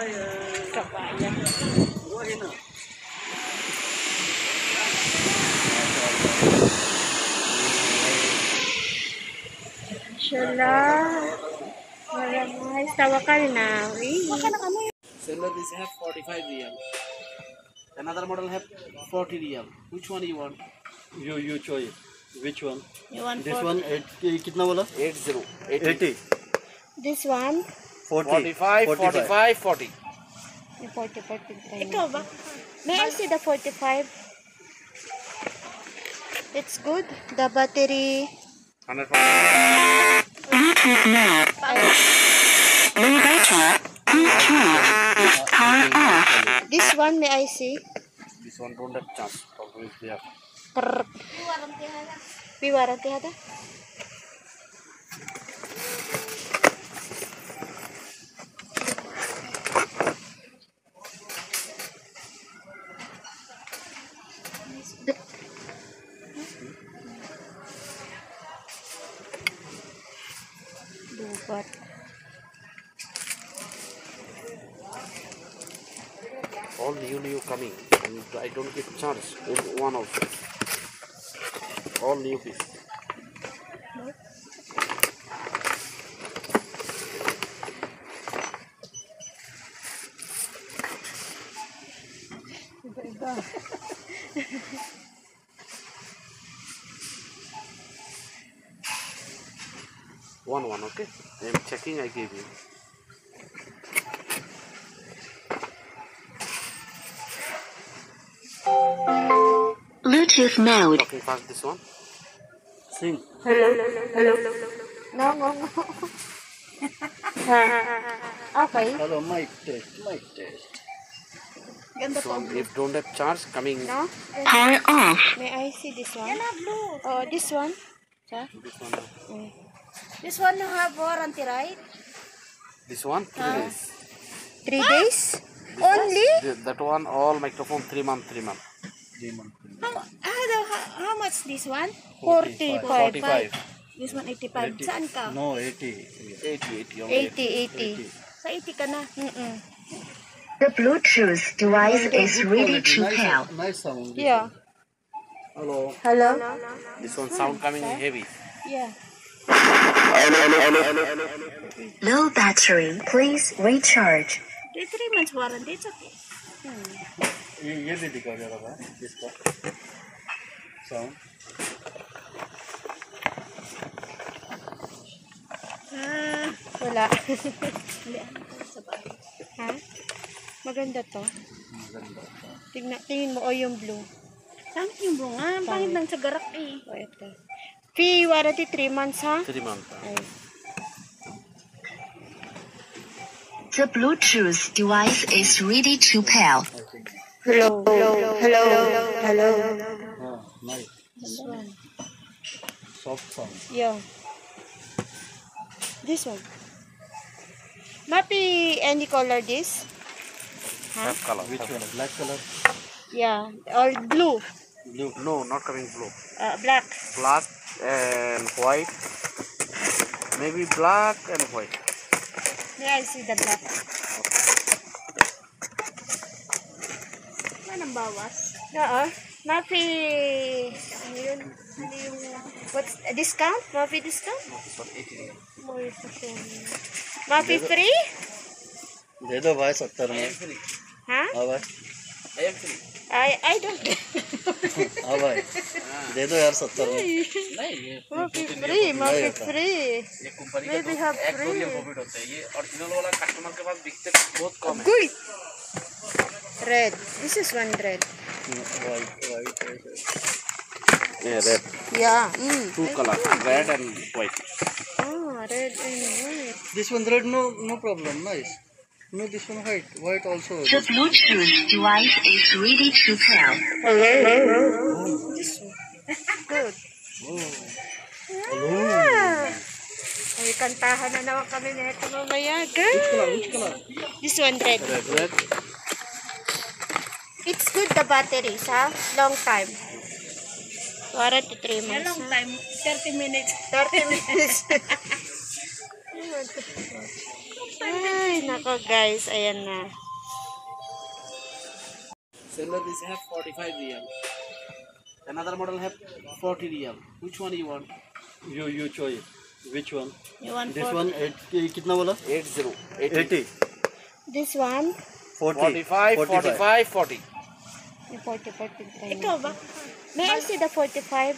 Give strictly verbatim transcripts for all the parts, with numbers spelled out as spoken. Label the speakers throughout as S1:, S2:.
S1: Kabayan. Inshallah. Maramay. Tawa ka rin na.
S2: Seller, this have forty-five riyal. Another model have forty riyal. Which one you want?
S3: You you choose which one?
S1: You want
S3: This
S1: for
S3: one eight कितना बोला?
S2: eight zero.
S3: eighty.
S1: this one?
S3: forty.
S2: forty-five, forty-five, forty.
S1: forty, forty-five. Ikaw ba? May I see the forty-five? It's good. The battery.
S2: one hundred
S4: Bluetooth mode. Low data. Bluetooth. Power off.
S1: This one, may I see?
S2: This one don't have chance. Problem is there.
S1: Krrr. Pi warranty hada? Dubat.
S2: All new new coming. And I don't get chance. There's one also. All new piece.
S1: Iba-iba.
S2: One one, okay? I'm checking. I gave you.
S4: Bluetooth mode.
S2: Talking fast. This one.
S3: Sing.
S1: Hello. Hello. No, no, no. Okay.
S3: Hello, mic test, mic test.
S1: Ganda
S2: This
S1: po.
S2: one. If don't have chance, coming.
S1: No?
S4: Power off.
S1: May I see this one? Blue. Oh, this one? Sa?
S2: This one.
S1: Mm.
S5: This one have warranty, right?
S2: This one. Three days.
S1: Three days? Only?
S2: Th- That one. All microphone. Three month. Three month.
S3: Three months.
S5: How, how, how, how much this one?
S1: forty-five.
S2: Forty-five.
S5: This one eighty-five. Saan ka?
S3: No, eighty.
S2: Eighty. Eighty. Only
S1: eighty, eighty.
S5: Sa eighty ka na.
S1: Mm-mm.
S4: The Bluetooth device is ready to
S3: Nice,
S4: pair.
S3: nice sound.
S1: Yeah.
S3: Hello.
S1: Hello?
S2: This one sound coming heavy.
S1: Yeah.
S4: Low battery. Please recharge.
S5: Three, three months warranty. It's okay.
S3: ये ये भी दिखा जरा बा इसका sound.
S1: Ah, wala. Ha? Maganda to. Tingnan, tingin mo, o yung blue.
S5: Saan yung bunga? Ang pangit ng sagarak eh.
S1: O, ito. Fee warranty three months, ha?
S2: Three month.
S1: Ay.
S4: The Bluetooth device is ready to pair.
S1: Hello. Hello. Hello. Hello.
S3: Ah, nice.
S1: This one.
S3: Soft sound.
S1: Yeah. This one. Mapi, any color this?
S2: Have color.
S3: Which one? Black color.
S1: Yeah. Or blue.
S3: Blue.
S2: No, not coming blue.
S1: Uh, black.
S2: Black and white. Maybe black and white.
S1: May I see the black?
S5: Anong bawas?
S1: Oo. Mapi, ano yun? Ano yung, what's, a discount? Mapi discount?
S2: This one eighty.
S1: More Mapi free?
S3: दे दो भाई सत्तर में.
S2: Free.
S1: Ha?
S3: हाँ भाई.
S2: I am free.
S1: I, I don't
S3: हाँ भाई. दे दो यार सत्तर में.
S2: नहीं ये
S1: Mapi free, Mapi free.
S2: ये कंपनी का
S1: Maybe
S2: तो
S1: have
S2: एक
S1: free.
S2: दो प्रॉफिट होता है. ये ओरिजिनल वाला कस्टमर के पास बिकते बहुत कम है.
S1: Good. Red. This is one red.
S3: White, white, white.
S2: Yeah, red.
S1: Yeah. Mm.
S2: Two color, red and white.
S1: Oh, red and white.
S3: This one red, no, no problem. Nice. No, this one white. White also.
S4: The Bluetooth device is ready to pair.
S1: This one. Good.
S3: Hello.
S1: Ay, kantahan na naman kami nito mamaya. Good.
S3: Which color?
S1: This one red.
S2: Red, red.
S1: It's good the batteries, ha? Long time. Warranty three months.
S5: Long time. thirty minutes.
S1: thirty minutes. Ay, nako guys, ayan na.
S2: Seller, this have forty-five real. Another model have forty real. Which one you want?
S3: You you choose which one?
S5: You want
S3: This
S5: for
S3: one eight कितना बोला?
S2: Eight zero.
S3: eighty.
S1: This one,
S3: forty.
S2: Forty-five, forty-five, forty.
S1: forty, forty-five.
S5: ikaw ba?
S1: May I see the forty-five?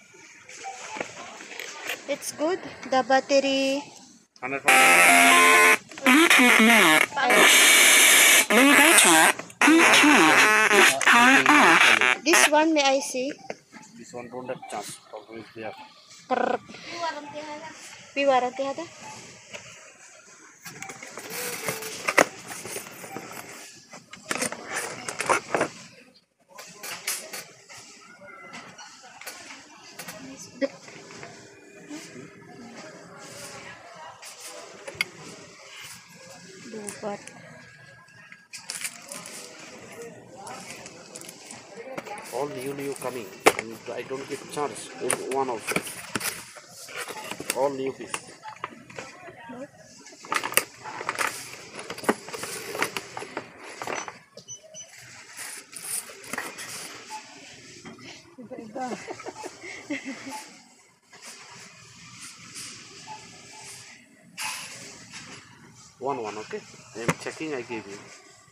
S1: It's good. The battery.
S2: Hundred percent.
S1: This one, may I see?
S2: This one don't have chance. Problem is there.
S1: Trrr. Pi warranty hada? Dubat.
S2: All new new coming, and I don't get chance in one of them. All new piece. One one, okay. I'm checking. I gave you.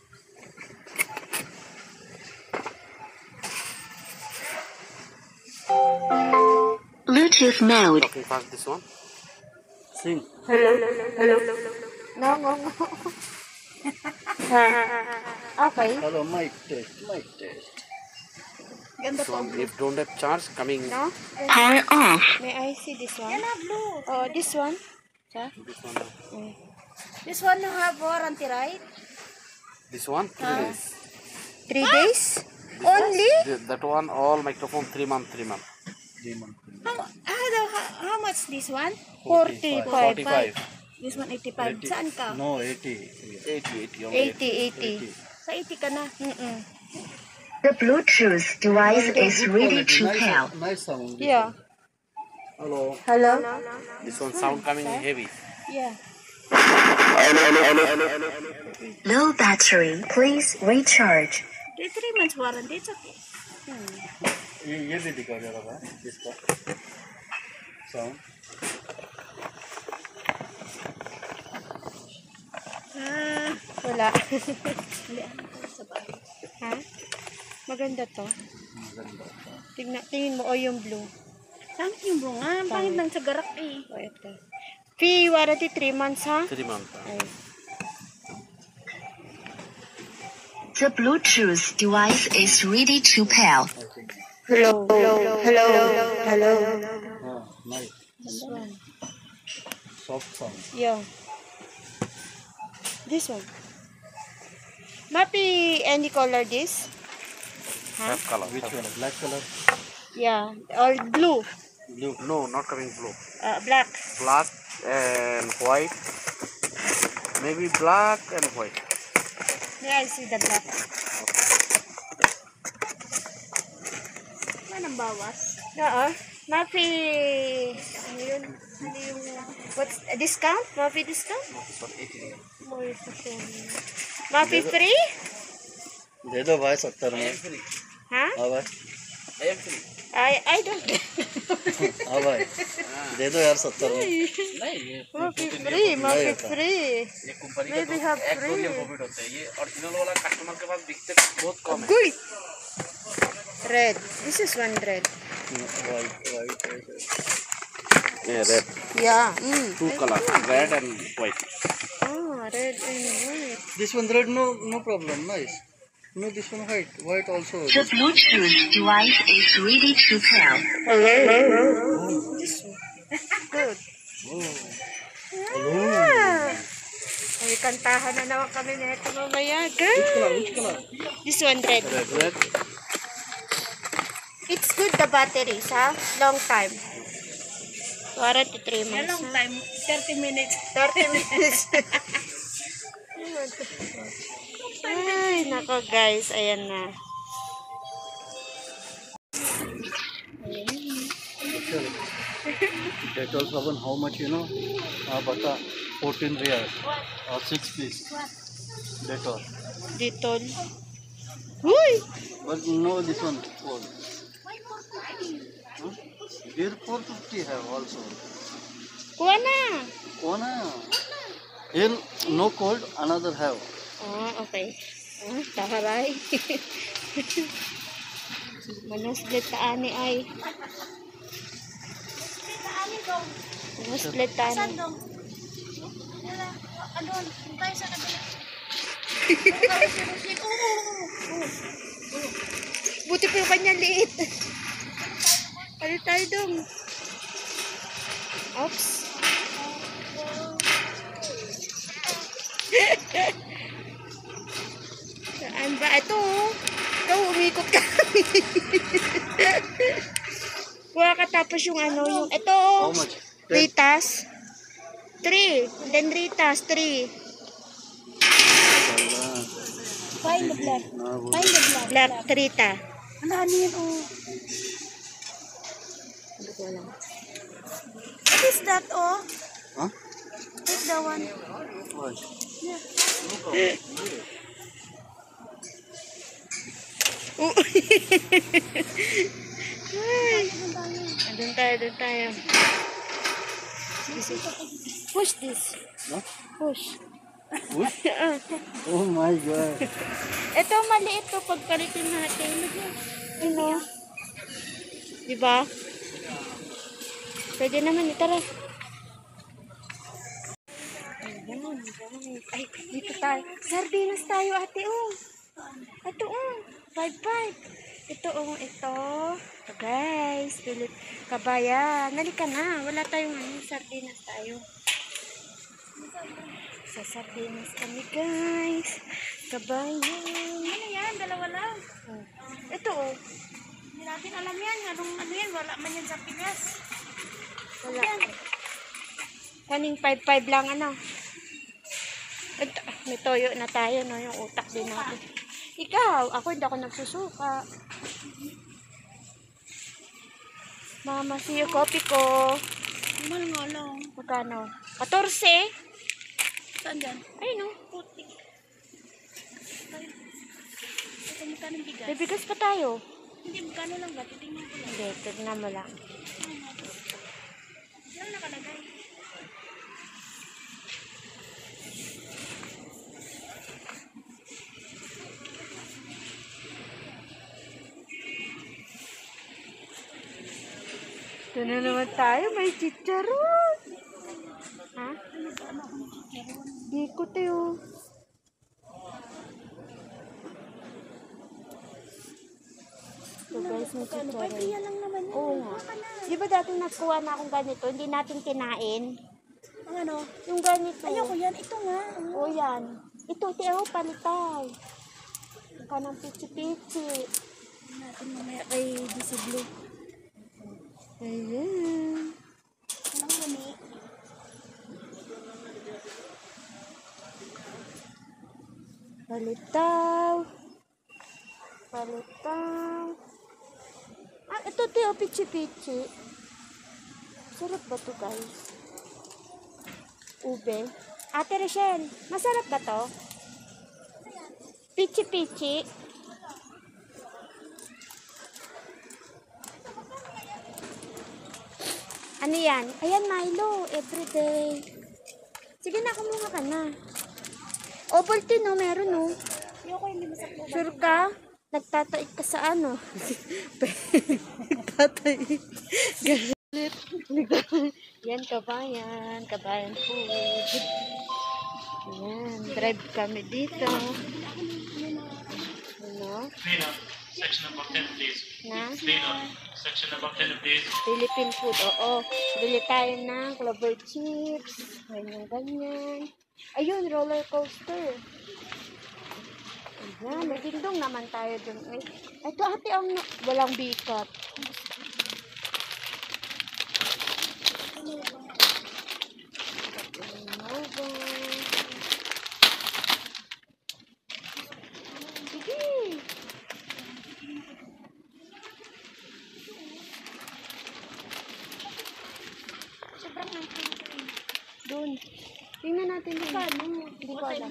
S4: Bluetooth mode.
S2: Talking fast. This one.
S3: Sing.
S1: No, no, no. Okay.
S3: Hello, mic test, mic test.
S5: Ganda
S2: This
S5: po.
S2: one. If don't have charge, coming.
S1: No?
S4: Power off.
S1: May I see this one?
S5: Yan na, blue.
S1: Oh, this one?
S2: This one.
S1: Mm.
S5: This one you have warranty, right?
S2: This one. Three days.
S1: Three days? Only?
S2: Th- That one. All microphone. Three month. Three month.
S3: Three months.
S5: How, how, the- how, how much this one?
S1: Forty-five.
S2: Forty-five.
S5: This one eighty-five. Saan ka?
S3: No, eighty.
S2: Eighty. Eighty. Only
S1: Eighty, eighty.
S5: Sa eighty ka na.
S1: Mm-mm.
S4: The Bluetooth device is ready to
S3: nice,
S4: pair.
S3: nice sound.
S1: Yeah.
S3: Hello.
S1: Hello?
S2: This one sound coming heavy.
S1: Yeah.
S4: Low battery. Please recharge.
S5: Three, three months warranty. It's okay.
S3: ये ये भी दिखा जरा भाई इसका sound.
S1: Ah, wala.
S5: Hindi, ano ko sa bahay.
S1: Ha? Maganda to.
S3: Maganda.
S1: Tingnan, tingin mo, o yung blue.
S5: Saan yung blue nga? Ang pangit ng sa garak eh.
S1: O, ito. Fee warranty three months, ha?
S2: Three month.
S1: Ay.
S4: The Bluetooth device is ready to pair.
S3: I think.
S1: Hello, hello, hello, hello.
S3: Ah, nice.
S1: This one.
S3: Soft sound.
S1: Yeah. This one. Mapi, any color this?
S2: Have color.
S3: Which one? Black color?
S1: Yeah. Or blue.
S3: Blue.
S2: No, not coming blue.
S1: Uh, black.
S2: Black and white. Maybe black and white.
S1: May I see the black?
S5: Anong bawas?
S1: Oo. Mapi, ano yun? Ano yung, what's, a discount? Mapi discount?
S2: This one eighty.
S1: More Mapi free?
S3: दे दो भाई सत्तर
S2: I
S3: में.
S2: am free.
S1: Huh?
S3: हाँ भाई.
S2: I am free.
S1: I, I don't.
S3: हाँ भाई. दे दो यार सत्तर में.
S2: नहीं ये
S1: Mapi free, Mapi
S3: नहीं होता.
S1: free.
S2: ये कंपनी का
S1: Maybe
S2: तो
S1: have
S2: एक
S1: free.
S2: दो प्रॉफिट होता है. ये ओरिजिनल वाला कस्टमर के पास बिकते बहुत कम है.
S1: Good. Red. This is one red.
S3: White, white, white.
S2: Yeah, red.
S1: Yeah. Mm.
S2: Two color, red and white.
S1: Oh, red and white.
S3: This one red, no, no problem. Nice. No, this one white. White also.
S4: The Bluetooth device is ready to pair.
S1: This one. Good.
S3: Hello.
S1: Ay, kantahan na naman kami nito mamaya.
S3: Which color?
S1: Good.
S3: Which color?
S1: This one red.
S2: Red, red.
S1: It's good the batteries, ha? Long time. Warranty three
S5: Yan
S1: months.
S5: long time. thirty minutes.
S1: thirty minutes. Ay, nako guys. Ayan na.
S3: Dettol sabun, how much you know? Ah, bata. fourteen real or six piece. Dettol.
S1: Ditol. Uy!
S3: But no, this one cold. Huh? Here four fifty have also.
S1: Kuha na.
S3: Oh na. Here no cold, another have.
S1: Ah, okay. Ah, taharay. Manuslit ta ani ay. Manuslit ta ani. Buti pa yung kanya liit. Palit tayo dong. Oops. Saan ba? Ito. Ikaw, umikot ka. Kuha ka tapos yung ano, yung ito.
S3: How much?
S1: Ritas. Three. And then Ritas, three.
S5: Find the black. Find the black.
S1: Black, Trita.
S5: Ano ano yun, oh.
S1: Hindi ko alam.
S5: What is that, oh?
S3: Huh?
S5: What's the one?
S3: What?
S1: Oh. Ay. Doon tayo, doon tayo. Push this.
S3: Huh?
S1: Push.
S3: What?
S1: Ah.
S3: Oh my god.
S1: Ito, maliit to pagpalitin natin. Ano? Diba? Pwede naman, itara. Ayan, ayan. Ay, dito tayo. Sardinas tayo, ate, oh. Ito, oh. Five, five. Ito, oh, ito. Ito, guys. Pilit. Kabaya. Nalika na. Wala tayong ano, sardinas tayo. Sa sardinas kami, guys. Kabaya.
S5: Ano yan? Dalawa lang.
S1: Oh. Ito, oh.
S5: Hindi natin alam yan. Anong ano yan? Wala man yan sa Pinas.
S1: Wala. Kaning five five lang, ano. Ito, may toyo na tayo, no? Yung utak din natin. Ikaw, ako hindi ako nagsusuka. Mama, see you, coffee ko.
S5: Mahal nga lang.
S1: Magkano? fourteen?
S5: Saan dyan?
S1: Ay, no.
S5: Puti. Ito magkano bigas?
S1: May bigas pa tayo.
S5: Hindi, magkano lang ba? Titingnan ko lang.
S1: Hindi, tignan mo lang.
S5: Ano nakalagay?
S1: Ito na naman tayo, may chicharon. Ha? Di ko tayo. So guys, may chicharon.
S5: Yan lang naman yan.
S1: Oo nga. Di ba dati nagkuha na akong ganito, hindi natin kinain?
S5: Ang ano?
S1: Yung ganito.
S5: Ayoko yan. Ito nga.
S1: O yan. Ito, tiyo, palitay. Kanang pichi-pichi.
S5: Natin mamaya kay D C Blue.
S1: Ayan.
S5: Anong mami?
S1: Palitaw. Palitaw. Ah, ito tiyo, pichi-pichi. Sarap ba to, guys? Ube. Ate Rochelle, masarap ba to? Pichi-pichi. Ano yan? Ayan, Milo. Everyday. Sige na, kumuha ka na. Ovaltine, no? Meron, no?
S5: Ayoko hindi masaklo.
S1: Sure ka? Nagtataik ka sa ano? Nagtataik. Galit. Yan, kabayan. Kabayan food. Yan. Drive kami dito. Ano?
S6: Cleaner, section number ten, please.
S1: Na?
S6: Cleaner, section number ten, please.
S1: Philippine food, oo. Bili tayo ng clover chips. Ganyan, ganyan. Ayun, roller coaster. Ayan, may dingdong naman tayo dun. Ay, ito ate ang na- walang bikat. Nova. Sige. Sobrang hangin. Doon. Yung
S5: ano.
S1: Hindi ko alam.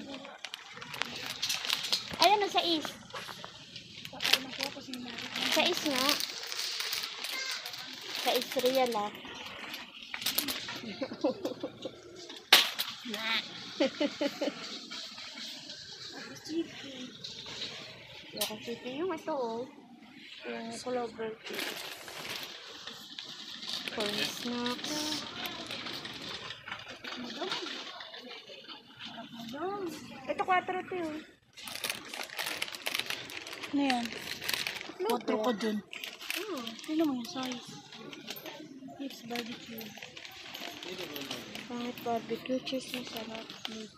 S1: Ay, ano, sa is? Sa is nga. Sa is real, ah. Yung city, yung ito, oh. Yung clover cake. Corn snack. Ito, kwatro ito yun.
S5: Ano yan? Water ko dun.
S1: Oh.
S5: Tignan mo yung size. It's barbecue.
S1: Pangit barbecue cheese na sarap.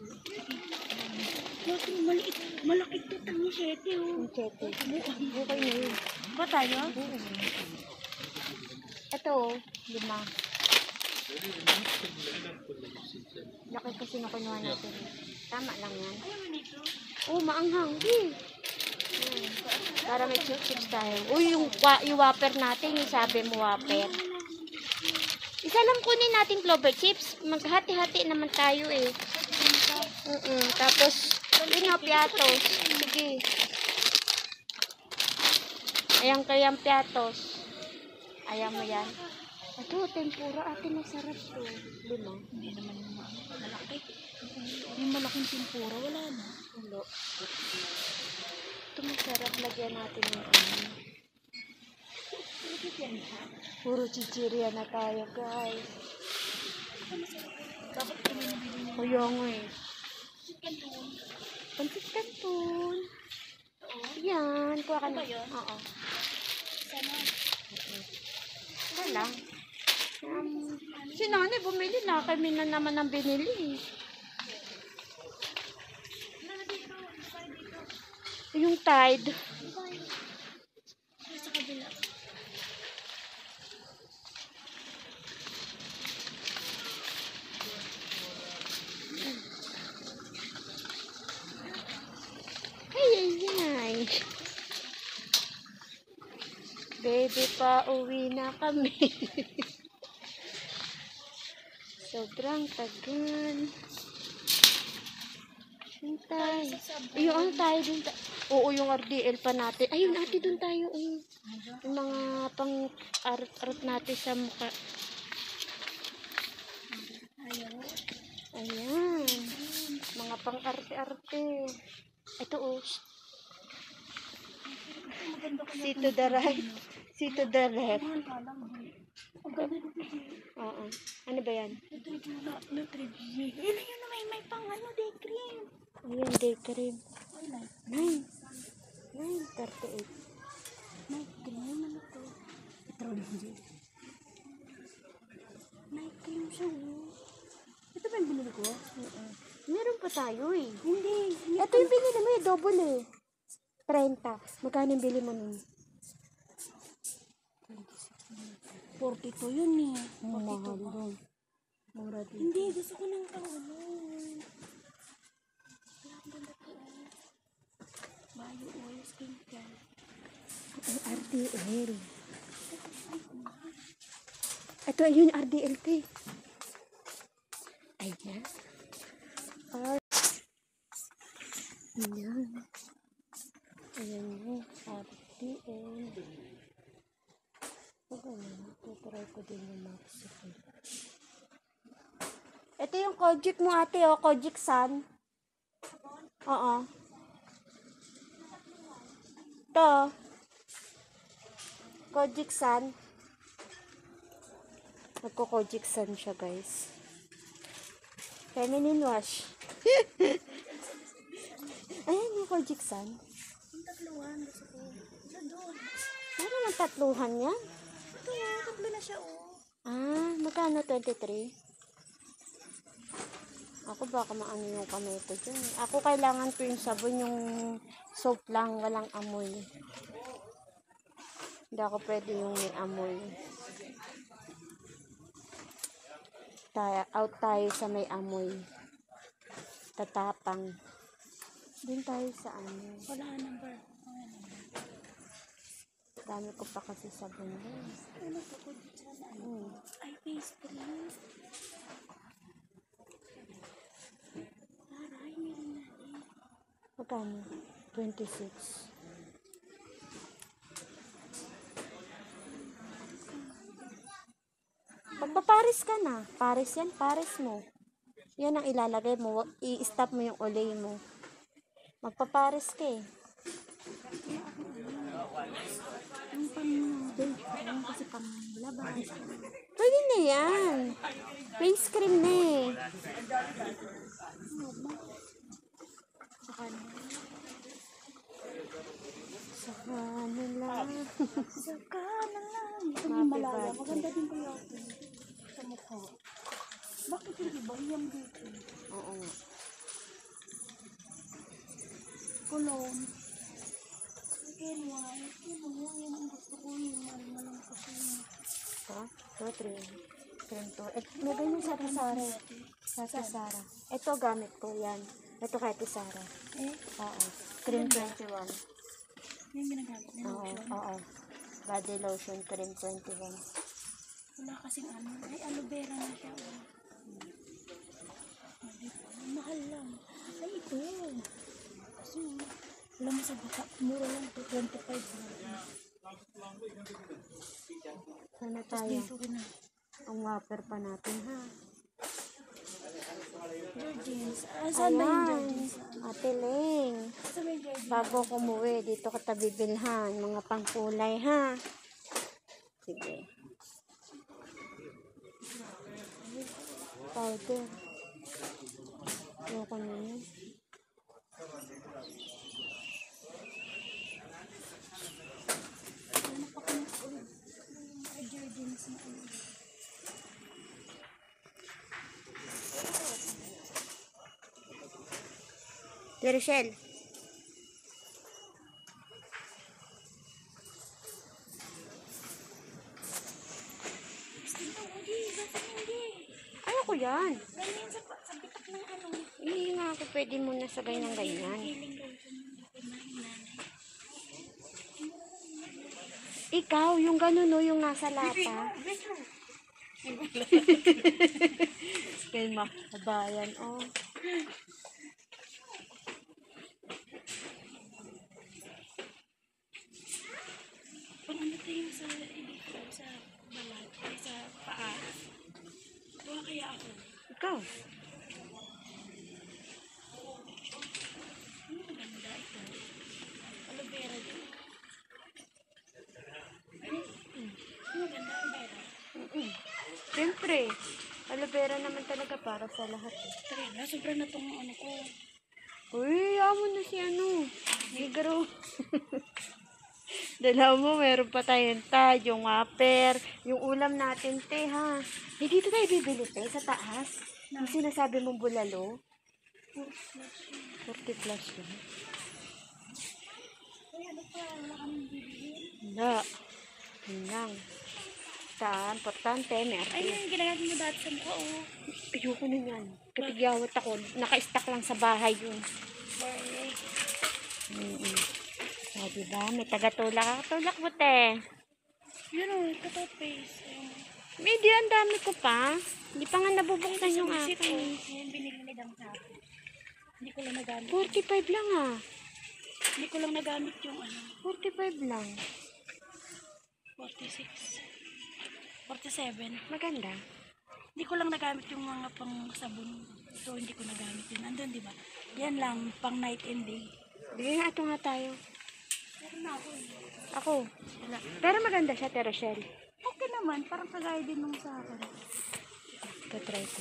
S5: Water, maliit. Malaki ito. Tangi siyete, oh.
S1: Ang chepe. Okay na yun.
S5: Ba tayo?
S1: Ito, oh, lima. Laki kasi na kinuha natin. Tama lang yan. Oh, maanghang. Eh. Ayan. Para may chips tayo. Uy, yung, wa- yung whopper natin, yung sabi mo whopper. Isa lang kunin natin clover chips. Maghati-hati naman tayo eh. Mm-mm. Tapos, yun na, piatos. Sige. Ayan kayang piatos. Ayan mo yan. Ito, tempura. Ate, masarap to. Lima.
S5: Hindi naman yung malaki. Yung malaking tempura, wala na.
S1: Hello. Ito masarap. Lagyan natin yung ano. Puro chichirya na tayo, guys.
S5: Bakit kami nabili niya?
S1: Kuya nga eh. Pansit canton. Yan. Kuha ka na. Oo.
S5: Sana.
S1: Wala lang. Um, si nanay bumili na. Kami na naman ang binili. Yung Tide.
S5: Sa kabila.
S1: Ay, ay, ay. Baby, pa uwi na kami. Sobrang tagal. Hintay. Yung ano tayo dun. ta- Oo, yung R D L pa natin. Ayun, ate, dun tayo. Um, yung mga pang art-art natin sa mukha. Ayan. Mga pang arte-arte. Ito, oh. See to the right. See to the left. Oo. Ano ba yan?
S5: Nutri-G. Yun na yun na may, may pang ano, day cream.
S1: Ayan, day cream. Nine. Nine, thirty-eight.
S5: May cream, ano to? Nutri-G. May cream siya, oh. Ito ba yung binili ko?
S1: Oo. Meron pa tayo eh.
S5: Hindi.
S1: Ito yung binili mo eh, double eh. thirty. Magkano yung bili mo nun?
S5: forty-two yun eh.
S1: Ang mahal doon. Mura din.
S5: Hindi, gusto ko ng pang ano. Bio oil skincare.
S1: Ang R D L. Ito ayun, R D L T. Ayan. R. Ayan. Ayan yung R D L. Pagano, tutry ko din yung Maxipil. Ito yung Kojic mo ate, oh. Kojic San. Oo. Ito. Kojic San. Nagko-Kojic San siya, guys. Feminine wash. Ayan yung Kojic San.
S5: Yung tatluhan, gusto ko. Ito doon.
S1: Ano naman tatluhan yan?
S5: Ito yan, tatlo na siya, oh.
S1: Ah, magkano? twenty-three? Ako baka maano yung kamay ko dyan. Ako kailangan ko yung sabon, yung soap lang, walang amoy. Hindi ako pwede yung may amoy. Tayo, out tayo sa may amoy. Tatapang. Doon tayo sa ano.
S5: Wala ka number.
S1: Dami ko pa kasi sabon doon.
S5: Ano to ko dito sana?
S1: Hmm.
S5: Ay, face cream.
S1: Magkano? twenty-six. Magpaparis ka na. Paris yan, paris mo. Yan ang ilalagay mo. Wag- I-stop mo yung olay mo. Magpaparis ka eh.
S5: Yung pang date ko, yung kasi pang labas.
S1: Pwede na yan. Face cream na eh.
S5: Saka na.
S1: Saka na lang.
S5: Saka na lang. Ito yung malaya. Maganda din kaya ito. Sa mukha. Bakit hindi ba yung dito?
S1: Oo nga.
S5: Cologne. Again, why? Yun mo, yan ang gusto ko yung malang kasi yung
S1: Ito, ito, three. Cream to. Eh, may ganyan sa Ate Sara. Sa Ate Sara. Ito gamit ko, yan. Ito kay Ate Sara.
S5: eh,
S1: Oo. Cream twenty-one.
S5: yung ginagamit nila.
S1: Oo, oo. Body lotion, cream twenty-one.
S5: Wala kasing ano. Ay, aloe vera na siya. Oh. Ah, di ba? Mahal lang. Ay, ito. Kasi, wala mo sa baka. Mura lang ito. twenty-five lang.
S1: Sana tayo.
S5: Dito ko na.
S1: Ang whopper pa natin, ha?
S5: Georgines. Ah, saan ba yung
S1: Ayan.
S5: Georgines?
S1: Ate Ling.
S5: Saan ba yung Georgines?
S1: Bago kumuwi, dito ka tabibilhan. Mga pangkulay, ha? Sige. Powder. Ayoko na yun.
S5: Hanap ako ng ulit. Ay, Georgines na ulit.
S1: Di Rochelle. Ayoko yan.
S5: Ganyan sa, sa bitak ng ano.
S1: Hindi nga ako pwede muna sa ganyan-ganyan.
S5: Feeling daw ito ng nanay.
S1: Ikaw, yung ganun no, yung nasa lata. Kay makabayan, oh.
S5: Pag ano tayo sa dito, sa balat, ay sa paa. Gawa kaya ako.
S1: Ikaw.
S5: Ano ang ganda ito? Aloe vera din. Ano? Ano ang ganda aloe vera?
S1: Mm-mm. Siyempre, aloe vera naman talaga para sa lahat. eh.
S5: Talaga, sobra na itong ano ko.
S1: Uy, amo na si ano. Negro. Dala mo, meron pa tayong tag, yung whopper, yung ulam natin, te, ha. Eh, dito tayo bibili, te, sa taas. Yung sinasabi mong bulalo. forty plus yun.
S5: Ay, ano pa? Wala kaming bibili.
S1: Wala. Yun lang. Saan? Importante,
S5: Ay,
S1: meron.
S5: yung ginagamit mo dati sa mukha, oh.
S1: Ayoko na yan. Kapigyawat ako. Naka-stack lang sa bahay yun.
S5: Bye.
S1: Mm-mm. O, diba? May tagatulak. Tulak mo, te.
S5: Yun, oh, ito to face. Yung
S1: Hindi, ang dami ko pa. Hindi pa nga nabubuksan yung
S5: Visit ko.
S1: akin.
S5: Yan, binili ni Dang sa akin. Hindi ko lang nagamit.
S1: forty-five lang, ah.
S5: Hindi ko lang nagamit yung ano,
S1: forty-five lang.
S5: forty-six. forty-seven.
S1: Maganda.
S5: Hindi ko lang nagamit yung mga pang sabon. So, hindi ko nagamit yun. Andun, di ba? Yan lang, pang night and day.
S1: Bigyan nga ito nga tayo.
S5: Meron na ako eh.
S1: Ako. Wala. Pero maganda siya, te Rochelle.
S5: Okay naman, parang kagaya din nung sa akin.
S1: Ito, try ko.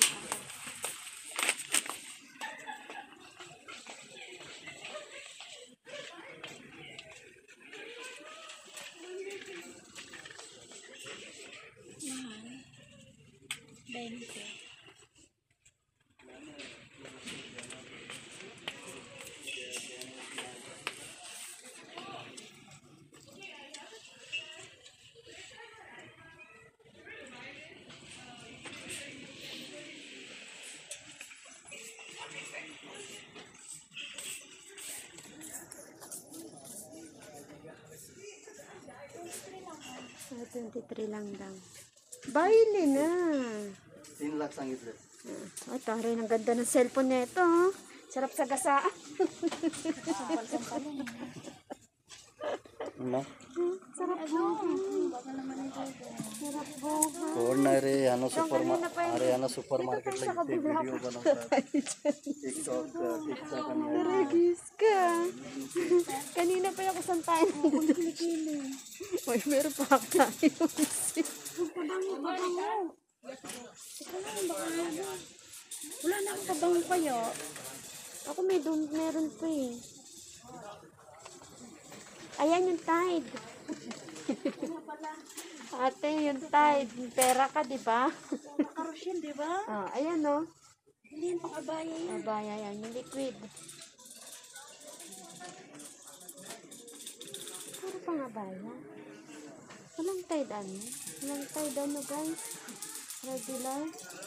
S5: Mahal. twenty.
S1: Ah, twenty-three lang daw. Baili na.
S3: तीन लाख सांगितले
S1: Oh, tari, ang ganda ng cellphone nito. Oh. Sarap sa gasa.
S3: No?
S1: Sarap po. Sarap po.
S3: छोड़ ना रे यानो super
S1: kanina pa yun.
S3: अरे यानो supermarket
S1: Dito tayo sa
S3: लगते
S1: kabila.
S3: Video बनाता है TikTok TikTok
S1: Naragis ka. Kanina pa yung kusan tayo ng kilikili. Uy, meron pa ako tayo.
S5: Pabango, pabango. Ito lang, baka ano. Wala na akong pabango kayo.
S1: Ako may dum meron pa eh. Ayan yung tide. Ate, yung tide. Pera ka, di ba?
S5: Nakaros yun, di ba?
S1: Ah, ayan no.
S5: Hindi yan pang abaya yan.
S1: Abaya yan, yung liquid. Puro pang abaya. Walang tide ano? Walang tide ano guys? Regular.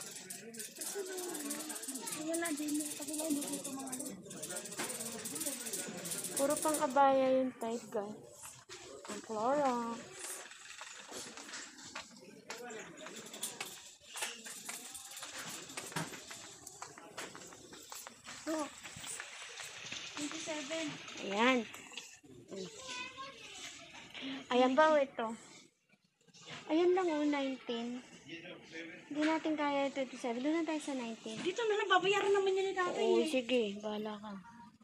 S5: Wala din yung kabila. Hindi ko ito mga ano.
S1: Puro pang abaya yung tide guys. Ang Clorox.
S5: Oh. twenty-seven.
S1: Ayan. Ayan ba o ito? Ayan lang o, nineteen. Hindi natin kaya yung twenty-seven. Doon na tayo sa nineteen.
S5: Dito na lang, babayaran naman yan ni tatay
S1: Oo,
S5: eh.
S1: sige. Bahala ka.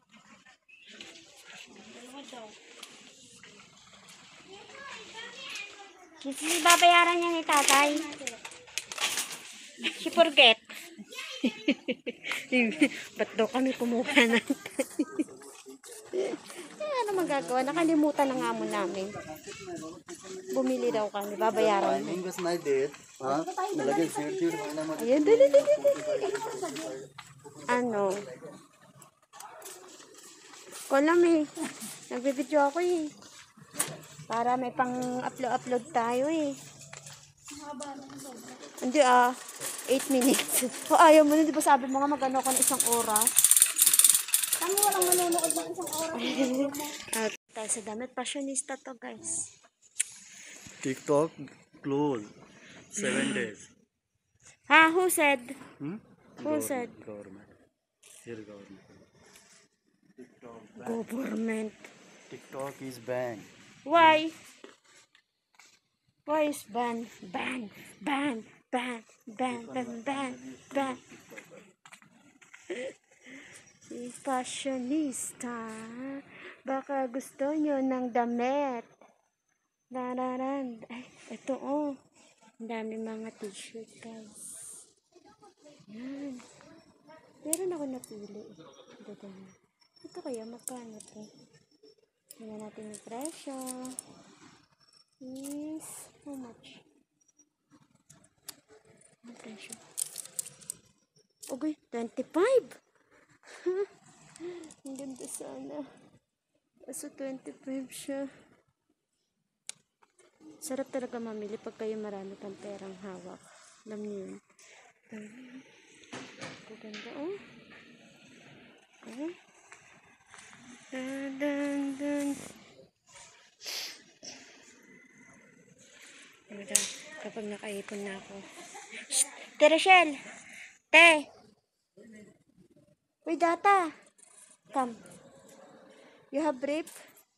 S5: Dalawa daw.
S1: Kasi babayaran niya ni tatay. She forget. Ba't daw kami kumuha ng eh, ano magagawa? Nakalimutan na nga mo namin. Bumili daw kami. Babayaran mo.
S3: Timing बस नहीं दे हाँ लगे seat seat होना मत
S1: Ayun, dali, dali, dali. Ano? Ko alam eh. Nagbibidyo ako eh. Para may pang-upload-upload tayo eh. Hindi ah. eight minutes. O ayaw mo na, di ba sabi mo nga magano ko ng isang oras?
S5: Ano walang manonood ng isang oras?
S1: At tayo sa damit. Fashionista to guys.
S3: TikTok close seven days
S1: Ha? Who said?
S3: Hmm?
S1: Who said?
S3: Government फिर government
S1: Government.
S3: TikTok is ban
S1: Why? Why is ban? Ban. Ban. Ban. Ban. Ban. Ban. Ban. Si fashionista. Baka gusto nyo ng damit. Dararan. Ay, ito oh. Ang dami mga t-shirt guys. Yan. Meron ako napili. Ito, ito. Ito kaya magkano to? Tingnan natin yung presyo. Is how much? Ang presyo. Okay, twenty-five. Ang ganda sana. Kaso twenty-five siya. Sarap talaga mamili pag kayo marami kang perang hawak. Alam niyo yun. Ang ganda oh. Okay. Dun, dun, dun. Diba, kapag nakaipon na ako. Shh! Te Rachel! Te! Uy, data! Come. You have brief?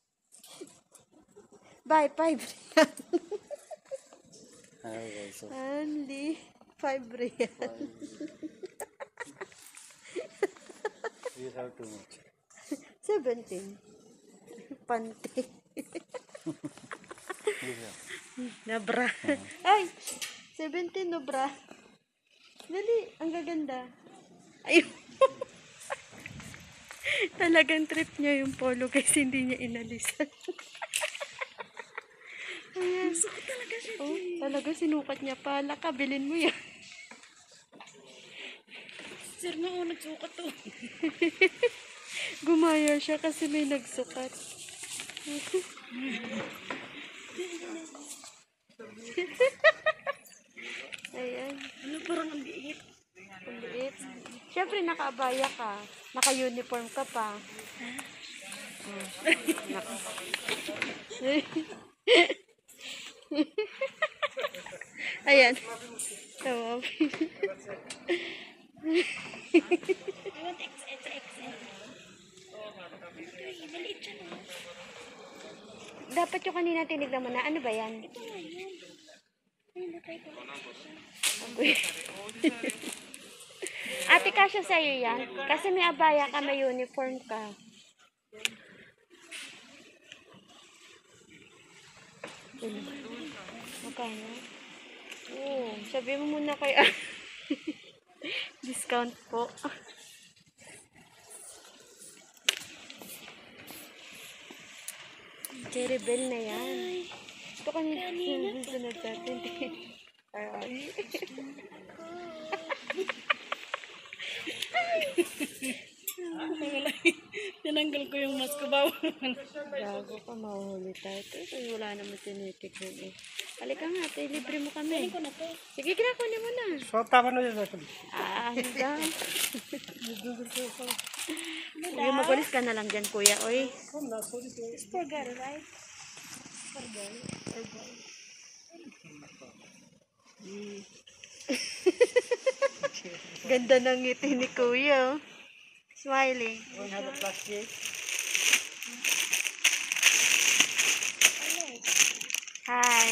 S1: Buy five real. Only five real.
S3: You have too much.
S1: Seventeen. Pante. Nabra. Ay! Seventeen no bra. Dali, ang gaganda. Ayun. Talagang trip niya yung polo kasi hindi niya inalisan. Ayan.
S5: Sukat talaga siya.
S1: Oh, talaga sinukat niya pala. Kabilin mo yan.
S5: Sir na ako nagsukat to.
S1: Gumaya siya kasi may nagsukat. Ayan.
S5: Ano parang ang liit.
S1: Ang liit. Siyempre nakaabaya ka. Naka-uniform ka pa. Oh, naka. Ayan. Tawa.
S5: I want X X X X.
S1: Dapat yung kanina tinignan mo na. Ano ba yan? Agoy. Ate, kasya sa'yo yan. Kasi may abaya ka, may uniform ka. Ano? Magkano? Oo, sabi mo muna kay discount po. Cherry Bell na yan. Ito kanina sunod natin. Ay.
S5: Tinanggal ko yung mask ko ba?
S1: Gago ka, mahuhuli tayo. Ito, wala naman tinitignan eh. Halika nga, tayo, libre mo kami.
S5: Ko na to.
S1: Sige, kinakunin mo na.
S3: So, tama na yun.
S1: Ah, hanggang. Kuya, magulis ka na lang dyan, kuya. Oy.
S5: It's for girl, right? For girl. For girl.
S1: Ganda ng ngiti ni kuya. Oh. Smiling.
S3: We have a plastic.
S1: Hi.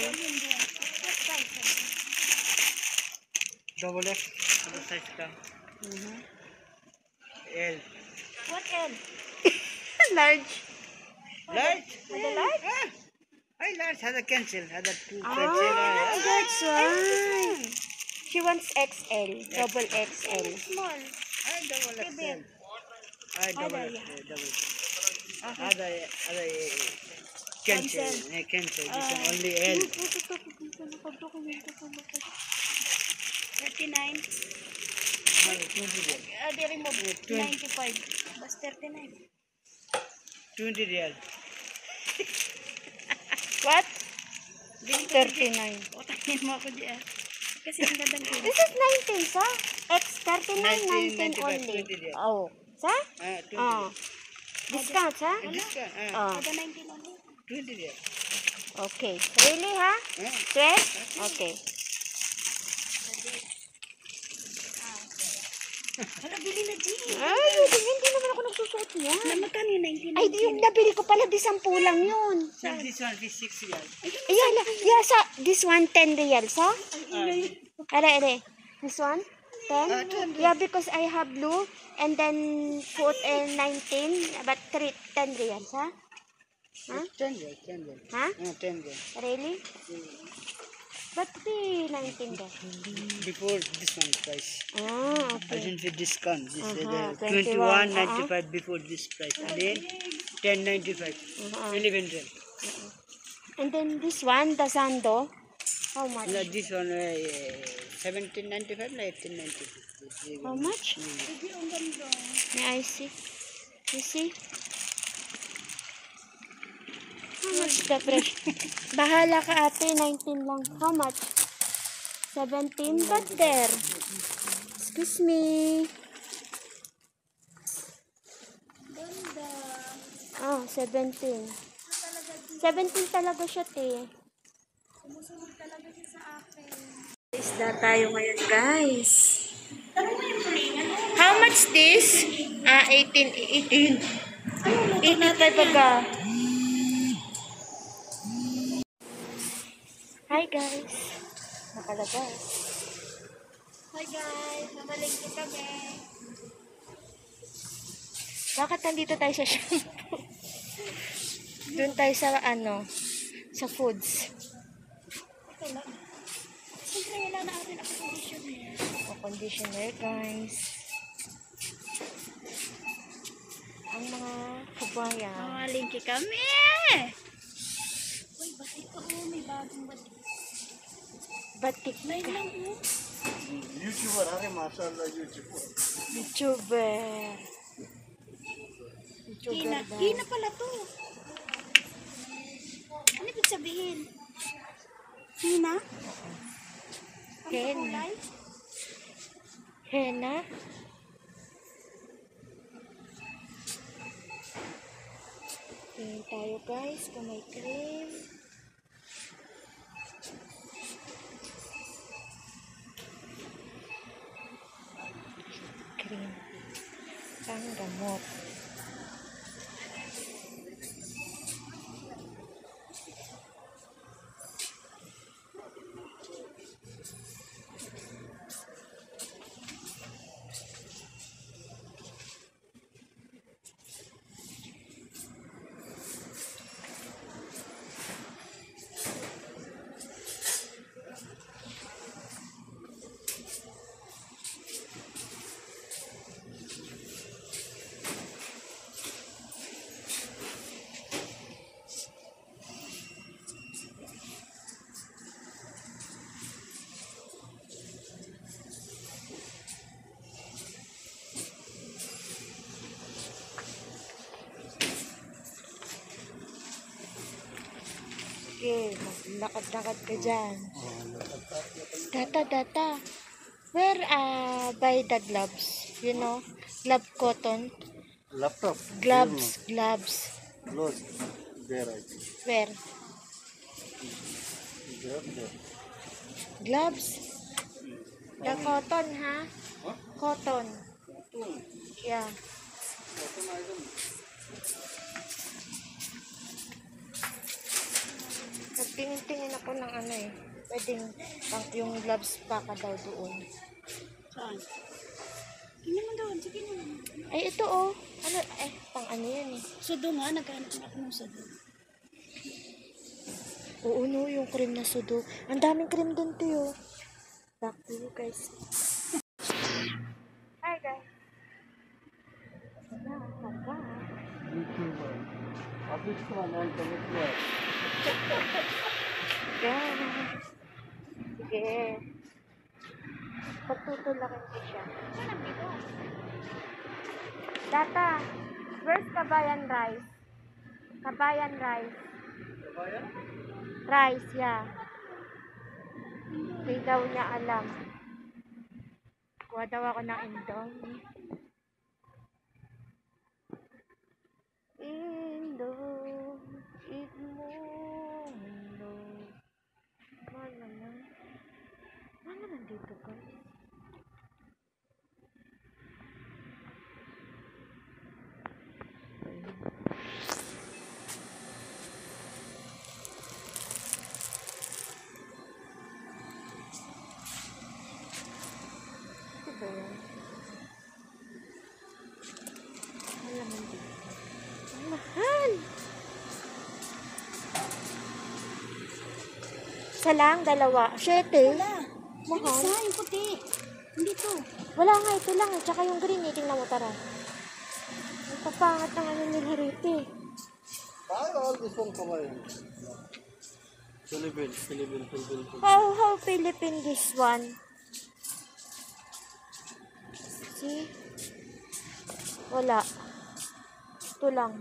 S3: Double X. Ano size ka?
S1: Mhm.
S3: L.
S5: What L?
S1: Large.
S3: Large?
S1: Ano large?
S3: Ah. Ay, large. Had a cancel. Had a two
S1: Ah,
S3: cancel.
S1: that's why. She wants X L. Double X L.
S5: Small.
S3: Ay, double X L. Ay, double X L. Double. Ada, ada cancel. Eh, cancel. This one only L.
S5: thirty-nine.
S3: Ah, twenty real.
S5: Ah, di remove. ninety-five. Bas thirty-nine.
S3: Twenty real.
S1: What? thirty-nine.
S5: Utangin mo ako diyan. Kasi ang gandang ko.
S1: This is nineteen, sa? X thirty-nine,
S3: nineteen,
S1: nineteen
S3: ninety-five,
S1: only.
S3: twenty real.
S1: Oh. Sa?
S3: Ah, twenty
S1: Oh.
S3: real.
S1: Discount, sa?
S3: Discount. Ah,
S1: Oh.
S5: Kada nineteen only.
S3: twenty real.
S1: Okay. Really, ha?
S3: Ah.
S1: Stress? Okay.
S5: Hala, bili na di.
S1: Ay, hindi, hindi naman ako nagsusuot niya.
S5: Na magkano yung nineteen?
S1: Ay, di, yung nabili ko pala, di sampu lang yun.
S3: So this one is six real.
S1: Ayan, yeah, sa, this one, ten reals, ha? Are, are. This one? ten? Yeah, because I have blue, and then put uh, nineteen, but three, ten reals, ha? Huh?
S3: Ten real. Ten real.
S1: Ha?
S3: Ah, ten real.
S1: Really? But the nineteen ba?
S3: Before this one price.
S1: Ah,
S3: I
S1: okay.
S3: didn't say discount. This is
S1: Uh-huh,
S3: uh,
S1: twenty-one,
S3: twenty-one
S1: uh-huh.
S3: ninety-five before this price. And then ten ninety-five.
S1: Uh-huh.
S3: Eleven real.
S1: And then this one, the sando, how much?
S3: No, this one uh, seventeen ninety-five, no, eighteen ninety-five.
S1: How much? May I see? You see? How much the fresh? Bahala ka ate, nineteen lang. How much? seventeen, but there. Excuse me. Oh, seventeen. seventeen talaga siya, te. Isda tayo ngayon, guys. How much this? Ah, eighteen, eighteen. eighty-five baga. Hi, guys. Nakalabas.
S5: Hi guys, namalingki kami.
S1: Bakit nandito tayo sa shampoo? Doon tayo sa ano, sa foods.
S5: Ito lang. Siyempre wala na atin ako conditioner.
S1: O, conditioner, guys. Ang mga kabaya.
S5: Namalingki kami! Uy, bakit pa oh, may bagong batik.
S1: Batik na
S5: Ay lang oh.
S3: YouTuber, are mashallah YouTuber.
S1: YouTuber. YouTuber
S5: Hina.
S1: daw.
S5: Hina pala to. Ano ibig sabihin? Hina? Ang
S1: Hen.
S5: kulay?
S1: Henna. Tingin tayo, guys, kung may cream. Cream. Pang gamot. Sige, maglakad-lakad ka dyan. Data, data. Where uh, buy the gloves? You know? Glove cotton.
S2: Laptop.
S1: Gloves, gloves.
S2: Close. There, I think.
S1: Where?
S2: There, there.
S1: Gloves. The cotton, ha? Cotton. Yeah. Nagtingin-tingin ako ng ano eh. Pwedeng pang yung gloves pa ka daw doon.
S5: Saan? Tingnan mo doon. Sige na.
S1: Ay, ito oh. Ano, eh, pang ano yan eh.
S5: Sudo nga. Nagkahanap na ako ng sudo.
S1: Oo no, yung cream na sudo. Ang daming cream doon tiyo. Back to you guys. Hi guys. Wala, wala. Yeah. Sige. Pagtutulakin ko siya. Data, where's Kabayan Rice? Kabayan Rice. Kabayan? Rice, yeah. Hindi daw niya alam. Kuha daw ako ng Indomie. Indo, eat mo, Indo. Mahal naman. Mahal naman dito guys. Ito ba yan? Mahal naman dito. Ang mahal! Isa lang, dalawa. Siyete.
S5: Wala.
S1: Mahal.
S5: Isa, yung puti. Hindi to.
S1: Wala nga, ito lang. At saka yung green, eh. Tingnan mo, tara. Ang papangat ng ano nila rito eh.
S2: Buy all this one Kabayan. Philippines, Philippines, Philippines.
S1: How, how Philippine this one? See? Wala. Ito lang.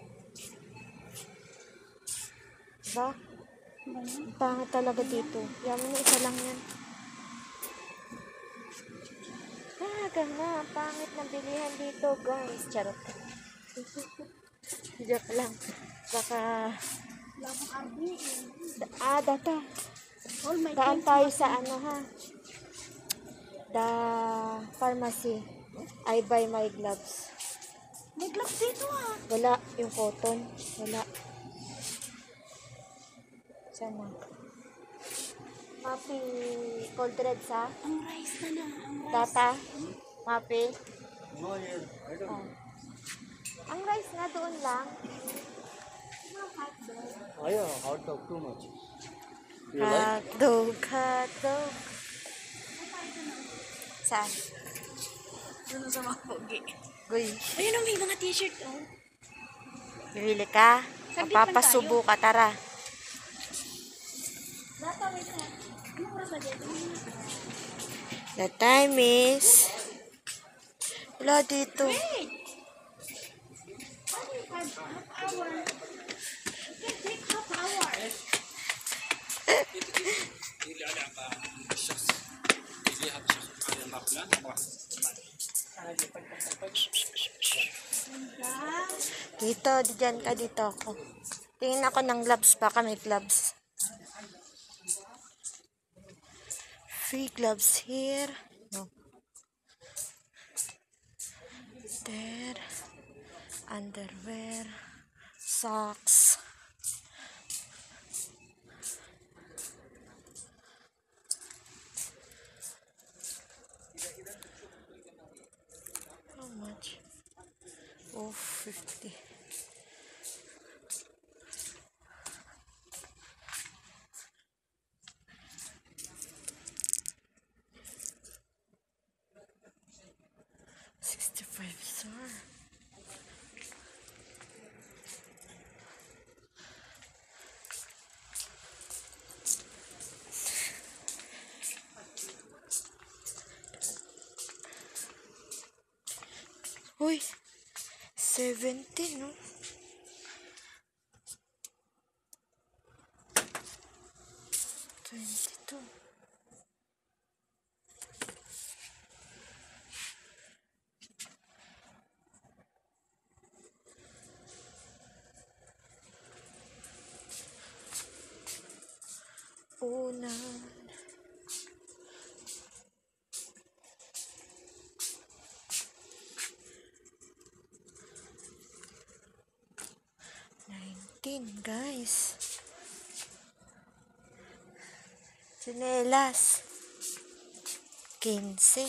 S1: Diba? Ang pangit talaga dito. Yaman na isa lang yan. Ah, ganda. Ang pangit ng bilihan dito, guys. Charot. Joke lang. Baka...
S5: Wala akong R B eh.
S1: Ah, data.
S5: All my
S1: Daan
S5: things
S1: tayo
S5: must
S1: sa ano ha? The pharmacy. I buy my gloves.
S5: May gloves dito ah.
S1: Wala. Yung cotton. Wala. Sana. Mapi. Cold reds ha?
S5: Ang rice na na. Ang rice.
S1: Data. Mapi.
S2: No, yes. I don't
S1: Oh. Ang rice nga doon lang.
S2: Oh, yeah, hot dog too much. You like?
S1: Hotdog. Hotdog. Saan?
S5: Ano sa mga pogi.
S1: Guy.
S5: Ayun oh, may mga t-shirt oh.
S1: Bibili ka?
S5: Saglit lang
S1: Papapasubo ka. Tara.
S5: Data, wait na. Anong oras na dito?
S1: The time is... Wala dito.
S5: Wait! Only five, half hour. You can take half hour.
S1: Dito, diyan ka dito ako. Tingin ako ng gloves. Baka may gloves. Free gloves here. No. There. Underwear. Socks. How much? Oh, fifty. Sixty-five, sir. Uy, seventeen, no? hapunan. nineteen, guys. Tsinelas. quince.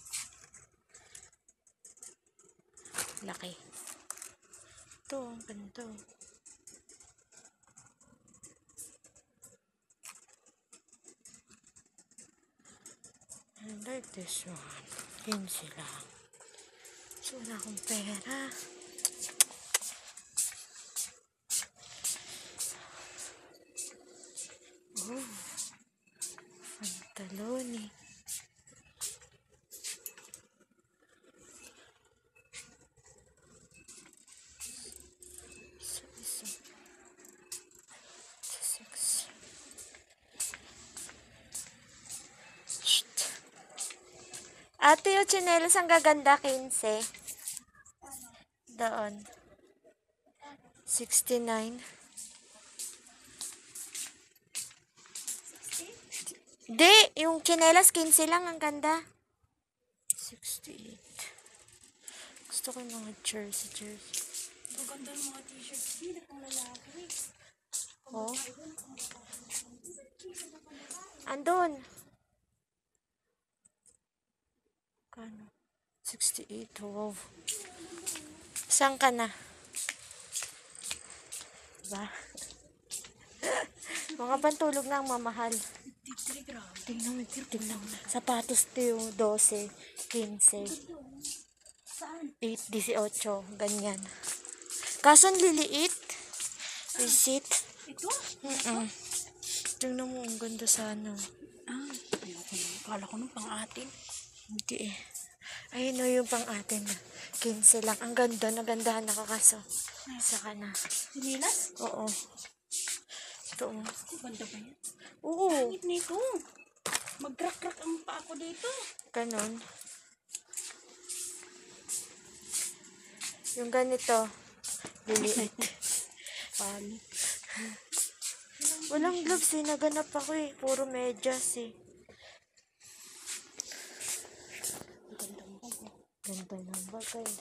S1: Laki. Ito, ang ganito. I like this one. quince lang. So, wala akong pera. Oh. Pantaloni. Isa, isa. Six. Shht. Ate, yung tsinelas ang gaganda, quince. Doon. sixty-nine. Di, yung tsinelas, quince lang, ang ganda. sixty-eight. Gusto ko yung mga jersey, jersey.
S5: Ang ganda ng mga t-shirts. Hindi pang lalaki.
S1: Oh. Andun. Kano? sixty-eight, wow. Saan ka na? Diba? Mga pantulog na ang mamahal. Tingnan mo, tingnan mo. Sapatos to yung twelve, quince,
S5: Saan?
S1: eight, eighteen, ganyan. Kaso ang liliit. Receipt.
S5: Ito?
S1: Mm-mm. Tingnan mo, ang ganda sana.
S5: Ah, ayoko na. Kala ko nung pang-atin.
S1: Hindi eh. Ayun o yung pang atin na. quince lang. Ang ganda, nagandahan ako kaso. Saka na.
S5: Sinilas?
S1: Oo. Ito o.
S5: Ganda ba yan?
S1: Oo.
S5: Pangit nito. Mag-crack-crack ang paa ko dito.
S1: Ganon. Yung ganito. Liliit.
S5: Pangit.
S1: Walang gloves eh. Naganap ako eh. Puro medyas eh. Ganda ng bag guys.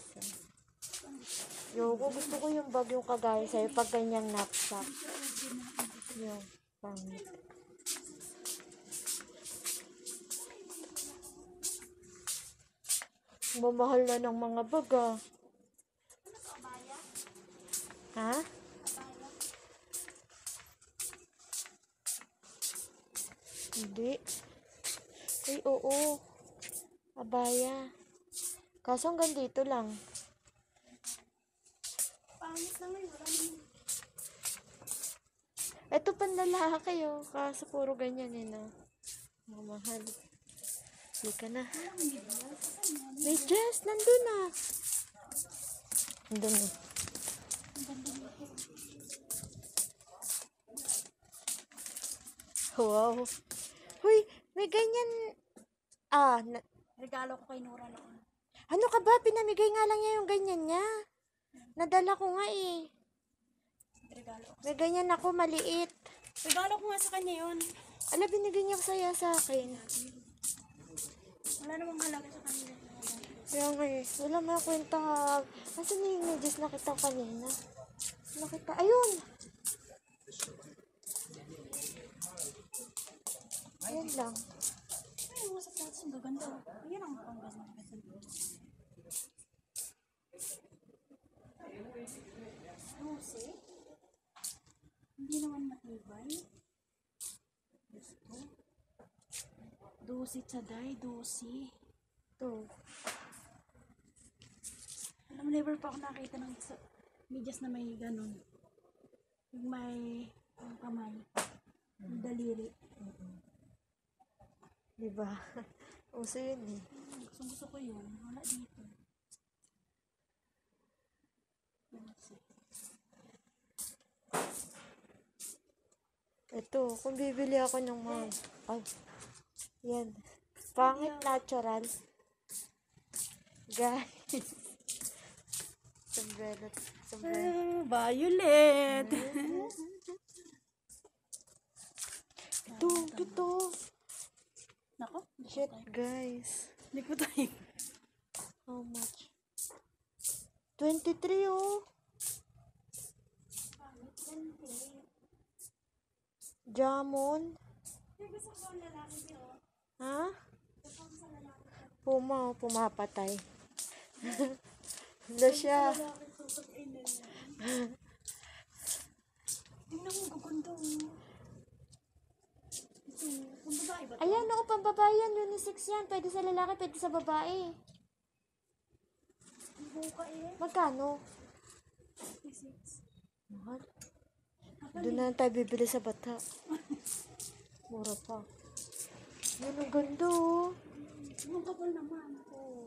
S1: Yoko, gusto ko yung bag yung kagaya sa'yo pag ganyang knapsack. Yung pangit. Mamahal na ng mga bag ah. Ha? Hindi. Ay, oo. Abaya. Kaso hanggang dito lang.
S5: Pangit na ngayon. Wala naman.
S1: Ito panlalaki oh. Kaso puro ganyan eh no. Mamahal. Hindi ka na. May dress. Nandun na. Nandun eh. Wow. Huy, may ganyan. Ah, na,
S5: Regalo ko kay Nora noon.
S1: ano ka ba? Pinamigay nga lang niya yung ganyan niya. Nadala ko nga eh.
S5: Regalo ko.
S1: May ganyan ako, maliit.
S5: Regalo ko nga sa kanya yun.
S1: Ala, binigay niya saya sa akin.
S5: Wala namang halaga sa kanila.
S1: Kaya nga eh, wala mga kwenta ha. Nasaan yung images nakita ko kanina? Nakita, ayun! Ayan lang.
S5: Ay, yung mga sapatos ang gaganda. Ayan ang pangganda. Rose? Hindi naman matibay. Gusto. Dosi tsaday, dosi.
S1: Ito.
S5: Alam mo, never pa ako nakita ng sa- medyas na may ganun. Yung may yung kamay. Yung daliri.
S1: Diba? Uso yun eh.
S5: Gusto, gusto ko yun. Wala dito. Dosi.
S1: Ito, kung bibili ako ng mga... Ay, yan. Pangit natural. Guys. Sombrero. Sombrero.
S5: Ah, violet.
S1: Ito Ito, ito.
S5: Nako,
S1: Shit, guys.
S5: hindi po tayo.
S1: How much? twenty-three, oh. Jamon. Ha? Puma, oh, pumapatay. Hala siya.
S5: Tingnan mo, gaganda oh. Ito, kung babae ba?
S1: Ayan, oo, pambabae yan. Unisex yan. Pwede sa lalaki, pwede sa babae.
S5: Ang buka eh.
S1: Magkano?
S5: fifty-six.
S1: Mahal. Doon na lang tayo bibili sa bata. Mura pa. Yan, ang ganda, oh.
S5: Ang kapal naman. Oo.